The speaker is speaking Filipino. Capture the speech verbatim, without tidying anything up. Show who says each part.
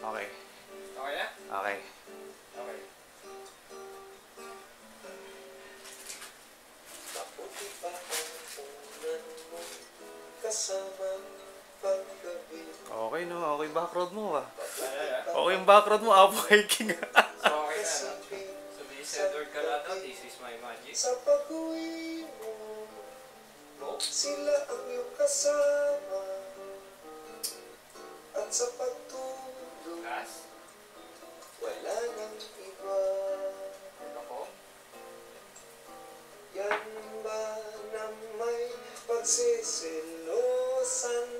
Speaker 1: Okay.
Speaker 2: Okay na?
Speaker 1: Okay.
Speaker 2: Okay.
Speaker 3: Mabuti pa ang unan mo kasama paggabi.
Speaker 1: Okay no, okay yung background mo ah.
Speaker 2: Ano na?
Speaker 1: Okay yung background mo, Apo Hiking.
Speaker 2: So okay na, no? So this is Edward Calado, this is my magic.
Speaker 3: Sa pag-uwi mo,
Speaker 2: Go.
Speaker 3: sila ang iyong kasama. At sa pagtulog,
Speaker 2: Gas.
Speaker 3: wala nang iba.
Speaker 2: Ako.
Speaker 3: Yan ba na may pagsisilosan